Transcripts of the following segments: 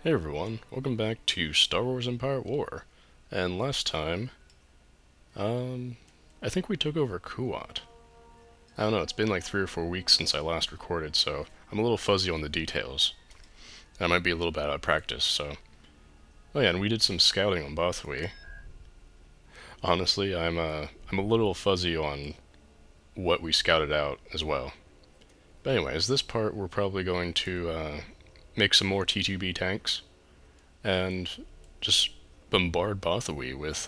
Hey everyone, welcome back to Star Wars Empire at War. And last time, I think we took over Kuat. I don't know, it's been like 3 or 4 weeks since I last recorded, so I'm a little fuzzy on the details. I might be a little bit out of practice, so... Oh yeah, and we did some scouting on Bothawui. Honestly, I'm a little fuzzy on what we scouted out as well. But anyways, this part we're probably going to, make some more T2B tanks, and just bombard Bothawui with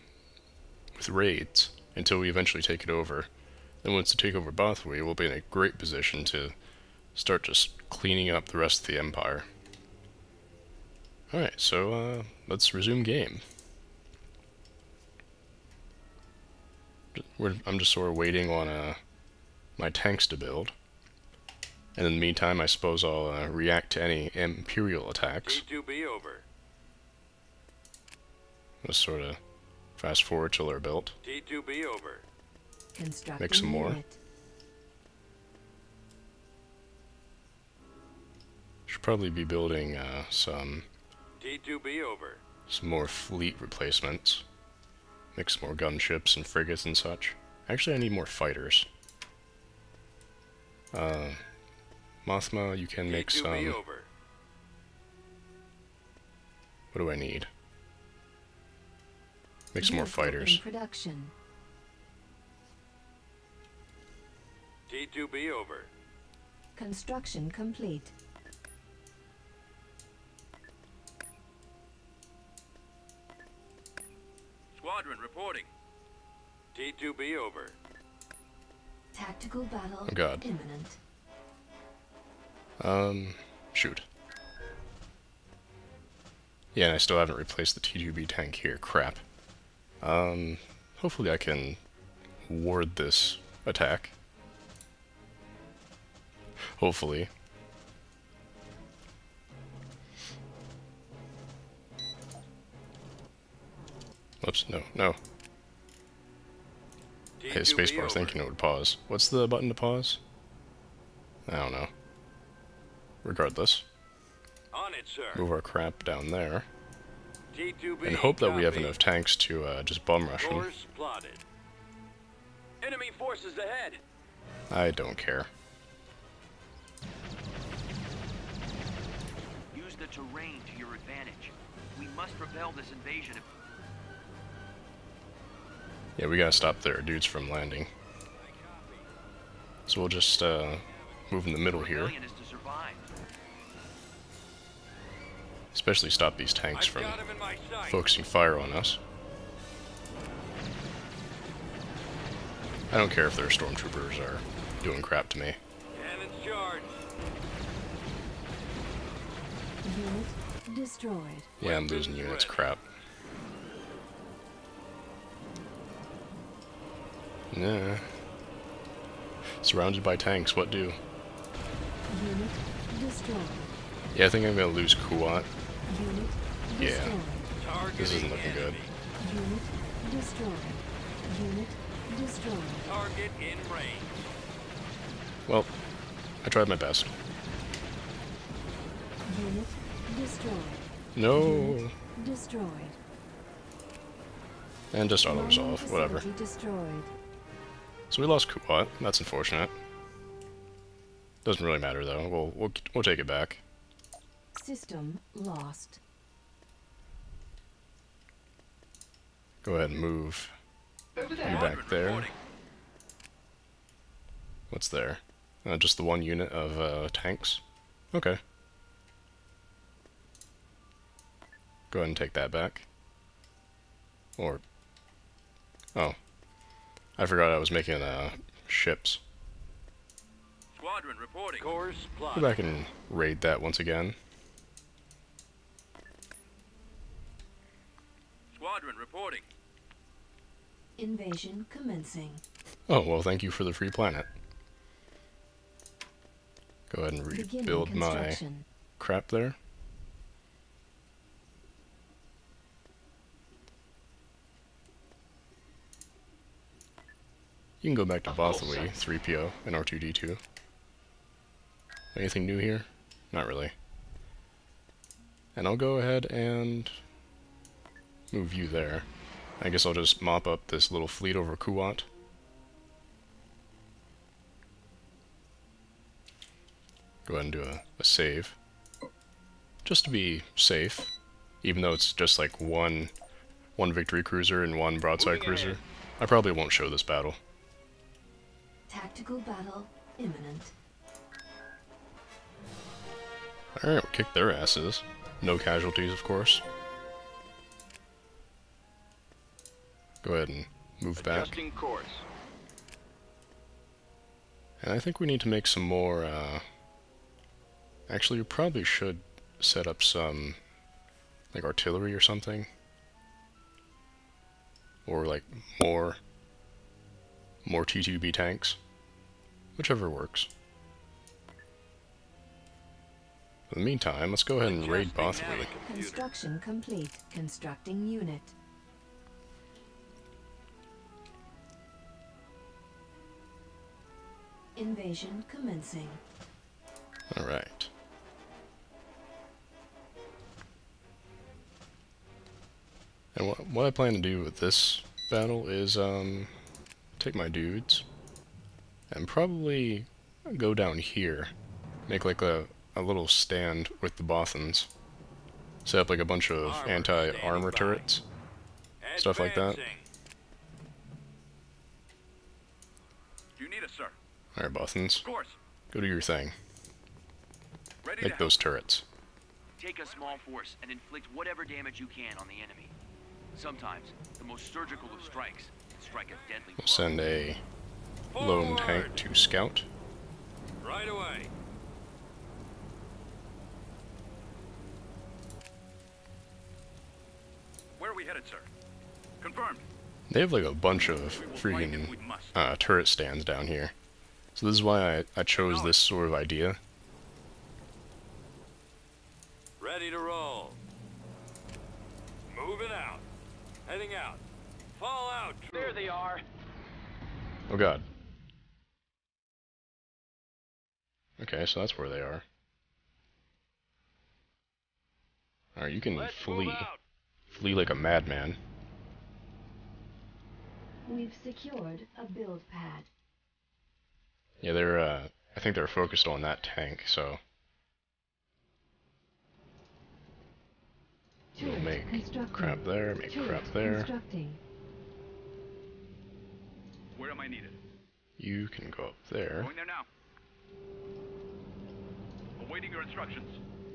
raids until we eventually take it over. Then once we take over Bothawui, we'll be in a great position to start just cleaning up the rest of the Empire. Alright, so let's resume game. I'm just sort of waiting on my tanks to build. And in the meantime, I suppose I'll react to any Imperial attacks. T2B over. Just sort of fast forward till they're built. T2B over. Make some more. Should probably be building some T2B over. some more fleet replacements. Make some more gunships and frigates and such. Actually, I need more fighters. Mothma, you can make some... Over. What do I need? Make some more fighters. Production. T2B over. Construction complete. Squadron reporting. T2B over. Tactical battle Oh god. imminent. Shoot. Yeah, and I still haven't replaced the T2B tank here. Crap. Hopefully I can ward this attack. Hopefully. Whoops, no. Hey, spacebar thinking it would pause. What's the button to pause? I don't know. Regardless. On it, sir. Move our crap down there. T2B And hope that we have copy. enough tanks to just bum rush them. Course plotted. Enemy forces ahead. I don't care. Use the terrain to your advantage. We must repel this invasion. Yeah, we gotta stop their dudes from landing. So we'll just move in the middle here. Rebellion is to survive. Especially stop these tanks I've from got him in my sight. focusing fire on us. I don't care if their stormtroopers are doing crap to me. Cannons charged. Unit destroyed. Yeah, I'm losing units. Crap. Nah. Surrounded by tanks, what do? Unit destroyed. Yeah, I think I'm gonna lose Kuat. Unit Yeah. destroyed. Targeting This isn't looking good. enemy. Unit destroyed. Unit destroyed. Target in range. Well, I tried my best. Unit destroyed. No! Destroyed. And just auto-resolve, Mining whatever. facility destroyed. So we lost Kuat. That's unfortunate. Doesn't really matter though. We'll take it back. System lost. Go ahead and move you back there. Reporting. What's there? Just the one unit of tanks. Okay. Go ahead and take that back. Or oh, I forgot I was making ships. Squadron reporting. Course Go plotted. back and raid that once again. Squadron reporting. Invasion commencing. Oh well, thank you for the free planet. Go ahead and Beginning rebuild my construction. crap there. You can go back to Bothawui, 3PO, and R2-D2. Anything new here? Not really. And I'll go ahead and move you there. I guess I'll just mop up this little fleet over Kuwait. Go ahead and do a save. Just to be safe. Even though it's just like one victory cruiser and one broadside cruiser. I probably won't show this battle. Tactical battle imminent. Alright, we'll kick their asses. No casualties, of course. Go ahead and move back. Adjusting course. And I think we need to make some more, actually, we probably should set up some, like, artillery or something. Or, like, more T2B tanks. Whichever works. In the meantime, let's go ahead and raid Bothawui. Construction complete. Constructing unit. Invasion commencing. Alright. And what I plan to do with this battle is, take my dudes, and probably go down here. Make like a little stand with the Bothans. Set up like a bunch of anti-armor turrets. Stuff like that. You need us, sir. Alright, Bothans. Of course. Go do your thing. Ready Make to those turrets. Take a small force and inflict whatever damage you can on the enemy. Sometimes, the most surgical of strikes can strike a deadly We'll blow. send a lone tank to scout. Right away. Where are we headed, sir? Confirmed. They have like a bunch of We will fight if freaking we must. turret stands down here. So this is why I chose this sort of idea. Ready to roll. Moving out. Heading out. Fall out. There they are. Oh god. Okay, so that's where they are. Alright, you can flee. Flee like a madman. We've secured a build pad. Yeah, they're, I think they're focused on that tank, so... We'll make crap there, make crap there. Constructing. Where am I needed? You can go up there. Going there now. Awaiting your instructions.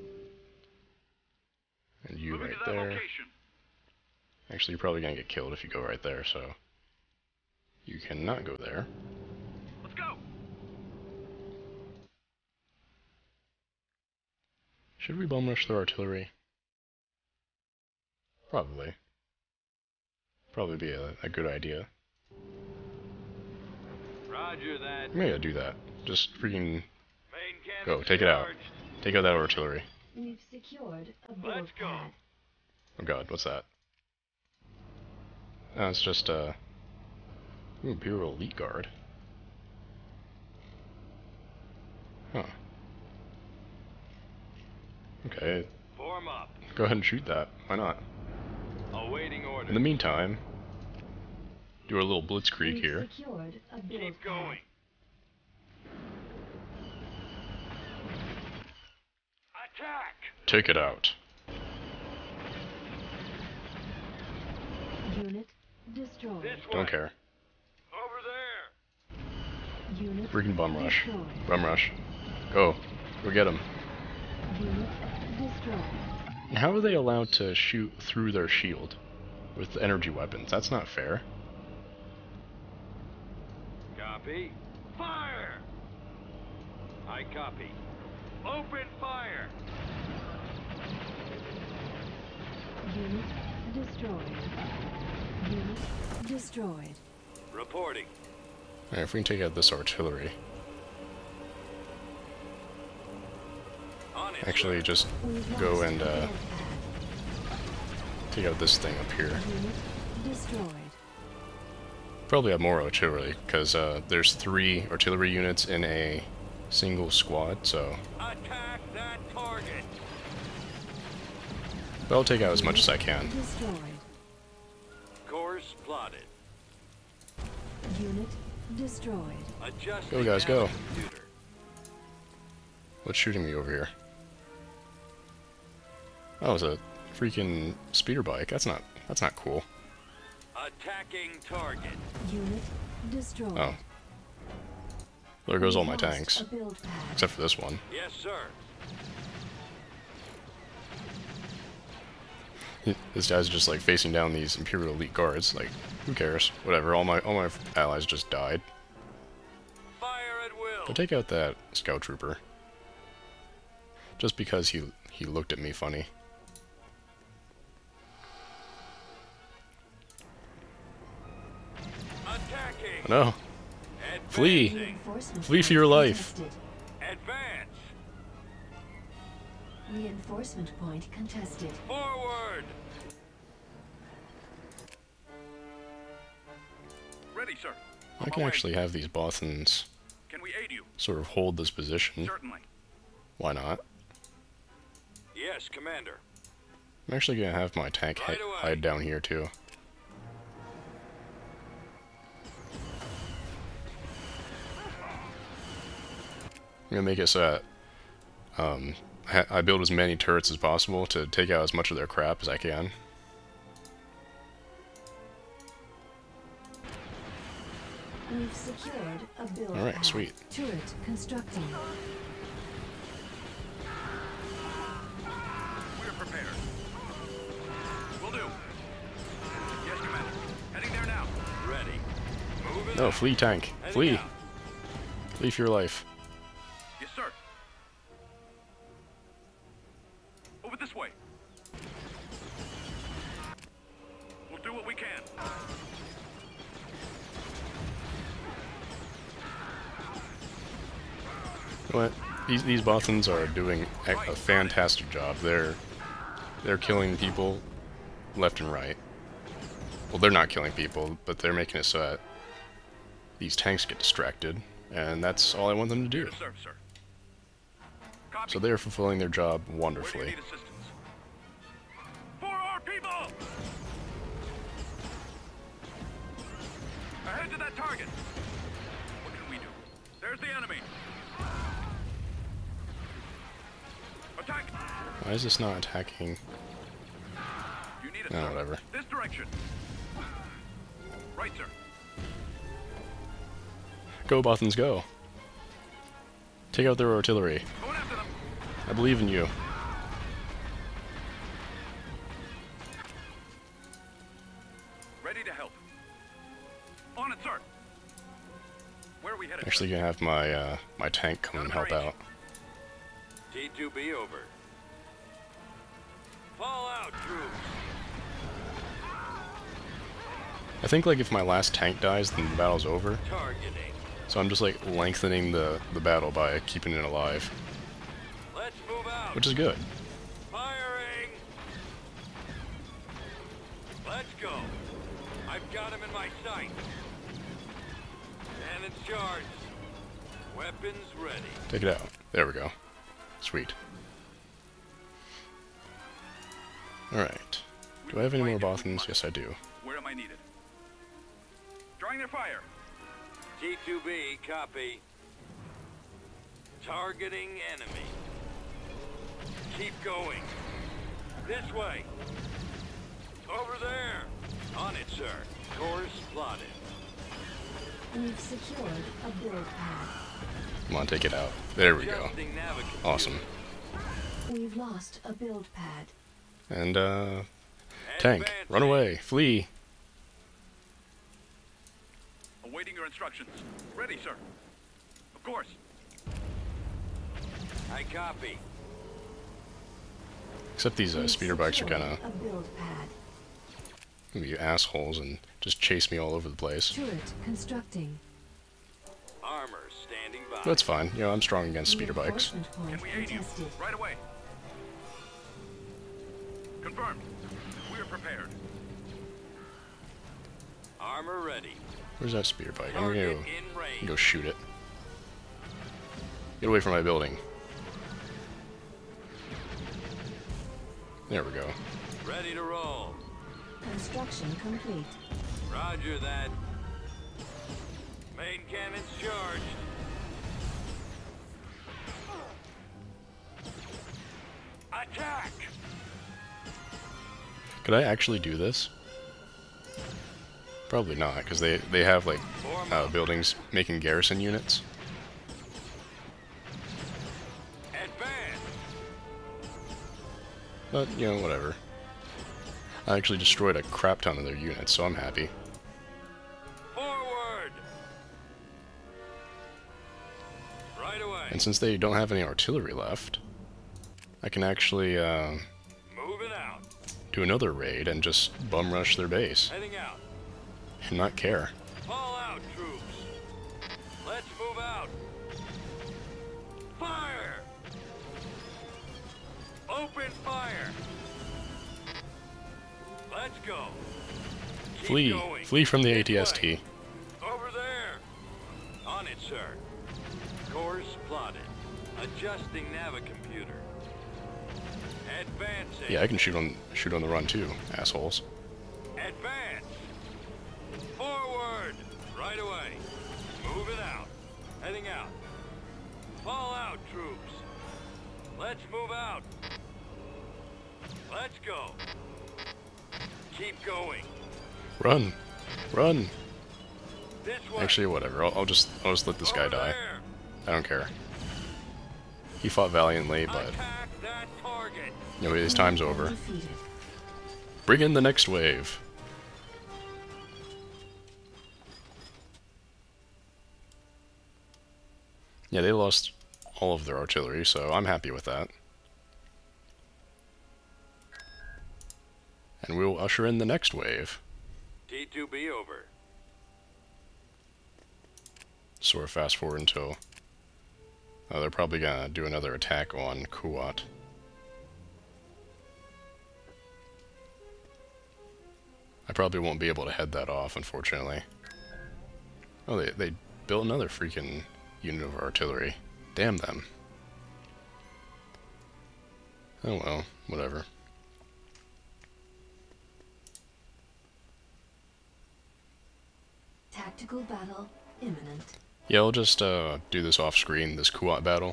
And you Moving right to that there. location. Actually, you're probably gonna get killed if you go right there, so... You cannot go there. Let's go. Should we bomb rush their artillery? Probably. Probably be a good idea. Roger that. I'm gonna do that. Just freaking Main go, cannon take it out. charged. Take out that artillery. We've secured a build Let's go. pad. Oh god, what's that? Oh, it's just ooh, Imperial Elite Guard. Huh. Okay, Form up. go ahead and shoot that. Why not? Awaiting orders. In the meantime, do our little blitzkrieg We've here. secured a build Keep pad. going. Attack. Take it out. Unit destroyed. This way. Don't care. Over there. Unit Freaking bum rush. destroyed. Bum rush. Go. Go get him. Unit destroyed. How are they allowed to shoot through their shield with energy weapons? That's not fair. Copy. Fire. I copy. Open fire. Unit destroyed. Unit destroyed. Reporting. Alright, if we can take out this artillery. On it. Actually, just We've go lost and a build pad. take out this thing up here. Unit destroyed. Probably have more artillery, because there's 3 artillery units in a single squad, so... Attack that target. But I'll take out as much as I can. Destroyed. Course plotted. Unit destroyed. Adjusting Go, guys, go. nav computer. What's shooting me over here? Oh, it's a freaking speeder bike. That's not cool. Attacking target. Unit destroyed. Oh. There goes all my Lost tanks. a build pad. Except for this one. Yes, sir. This guy's just like facing down these Imperial Elite guards. Like, who cares? Whatever. All my allies just died. Fire at will. But take out that scout trooper. Just because he looked at me funny. Attacking. No. Flee. Advancing. Reinforcement Flee for point your life. contested. Advance. Reinforcement point contested. Forward. Ready, sir. I can actually have these Bothans Can we aid you? sort of hold this position. Certainly. Why not? Yes, Commander. I'm actually gonna have my tank Right away. hide down here too. I'm gonna make it so that I build as many turrets as possible to take out as much of their crap as I can. We've secured a build Alright, pad. sweet. Turret constructing. We're prepared. Will do. Yes, Commander. Heading there now. Ready. Moving. No, out. flee tank. Heading Flee. out. Flee for your life. Yes, sir. Over this way. We'll do what we can. You know what? These Bothans are doing a fantastic job. They're killing people left and right. Well, they're not killing people, but they're making it so that these tanks get distracted, and that's all I want them to do. Yes, sir, sir. Copy. So they are fulfilling their job Where do you wonderfully. need assistance? For our people! Ahead to that target! What can we do? There's the enemy! Attack! Why is this not attacking? You need a No, whatever. This direction! Right, sir. Go, Bothans, go! Take out their artillery. Going after them! I believe in you. Ready to help. On it, sir! Where are we headed? Actually, gonna have my my tank come and help out. T2B over. Fall out, troops. I think like if my last tank dies, then the battle's over. Targeting. So I'm just like lengthening the battle by keeping it alive, Let's move out. which is good. Firing. Let's go. I've got him in my sight. Cannons charged. Weapons ready. Take it out. There we go. Sweet. Alright. Do I have any more Bothans? Yes, I do. Where am I needed? Drawing their fire! T2B, copy. Targeting enemy. Keep going. This way. Over there. On it, sir. Course plotted. We've secured a build pad. Come on, take it out. There we go. Adjusting navigation. Awesome. We've lost a build pad. And, tank, run away, flee. Awaiting your instructions. Ready, sir. Of course. I copy. Except these We've speeder bikes are secured gonna a build pad. be assholes and just chase me all over the place. Turret constructing. Armor standing by. That's fine. You know, I'm strong against speeder bikes. Reinforcement point Can we aid you? contested. Right away. Confirmed. We are prepared. Armor ready. Where's that speeder bike? I'm Target gonna in range. go shoot it. Get away from my building. There we go. Ready to roll. Construction complete. Roger that. Main cannons charged. Attack! Could I actually do this? Probably not, because they have like buildings making garrison units. Advance! But, you know, whatever. I actually destroyed a crap ton of their units, so I'm happy. Forward! Right away. And since they don't have any artillery left, I can actually Moving out. do another raid and just bum rush their base Heading out. and not care. Fall out, troops. Let's move out. Fire! Open fire! Let's go. Keep Flee! going. Flee from the This way. ATST. Over there. On it, sir. Course plotted. Adjusting navicomputer. Advancing. Yeah, I can shoot on the run too, assholes. Advance! Forward! Right away. Moving out. Heading out. Fall out, troops. Let's move out. Let's go. Keep going. Run! Run! This way. Actually, whatever. I'll just let this guy Over die. there. I don't care. He fought valiantly, but Attack that target. you know, his time's over. Defeated. Bring in the next wave. Yeah, they lost all of their artillery, so I'm happy with that. And we'll usher in the next wave. T2B over. So we're fast forward until... Oh, they're probably gonna do another attack on Kuwait. I probably won't be able to head that off, unfortunately. Oh, they built another freaking unit of artillery. Damn them. Oh well, whatever. Tactical battle imminent. Yeah, I'll just do this off screen, this Kuwait battle.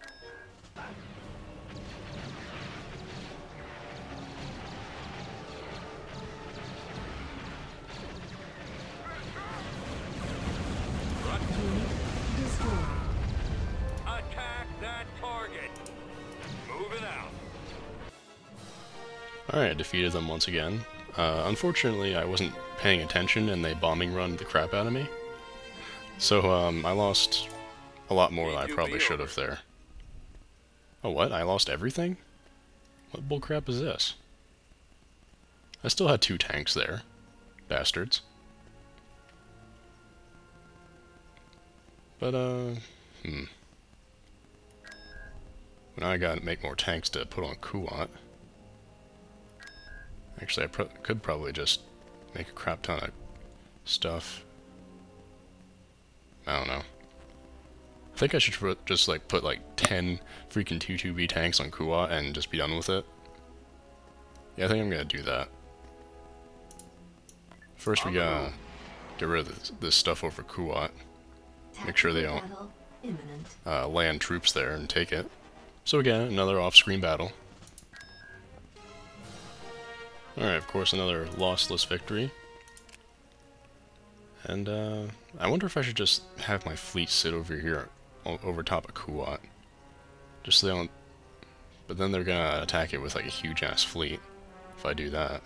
Unit destroyed. Attack that target. Moving out. Alright, I defeated them once again. Unfortunately, I wasn't paying attention and they bombing run the crap out of me. So, I lost a lot more than I probably should have there. Oh, what? I lost everything? What bullcrap is this? I still had 2 tanks there. Bastards. But, Now I gotta make more tanks to put on Kuwait. Actually, I could probably just make a crap ton of stuff. I don't know. I think I should just put like 10 freaking T2B tanks on Kuwait and just be done with it. Yeah, I think I'm gonna do that. First we gotta get rid of this stuff over Kuwait. Make sure they don't Tactical battle imminent. land troops there and take it. So again, another off-screen battle. Alright, of course another lossless victory. And I wonder if I should just have my fleet sit over here, over top of Kuwait. Just so they don't... But then they're gonna attack it with like a huge-ass fleet, if I do that.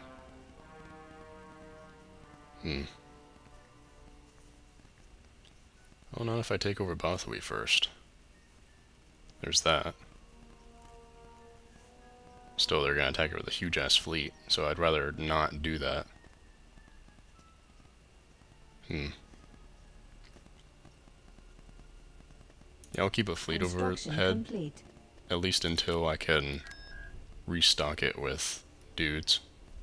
Oh, not if I take over Bothawui first. There's that. Still, they're gonna attack it with a huge-ass fleet, so I'd rather not do that. Yeah, I'll keep a fleet Construction overhead, complete. at least until I can restock it with dudes.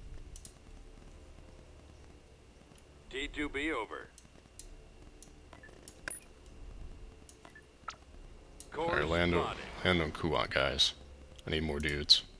T2B over. Alright, land on Kuwait, guys. I need more dudes.